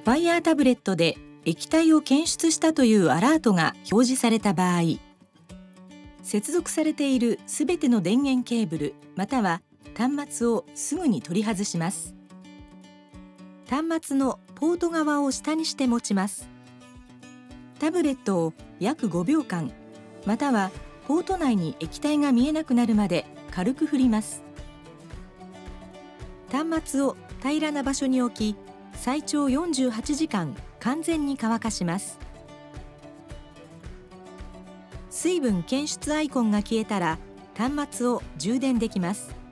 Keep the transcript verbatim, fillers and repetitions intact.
ファイヤータブレットで液体を検出したというアラートが表示された場合、接続されているすべての電源ケーブルまたは端末をすぐに取り外します。端末のポート側を下にして持ちます。タブレットを約ごびょうかん、またはポート内に液体が見えなくなるまで軽く振ります。端末を平らな場所に置き、最長よんじゅうはちじかん完全に乾かします。水分検出アイコンが消えたら端末を充電できます。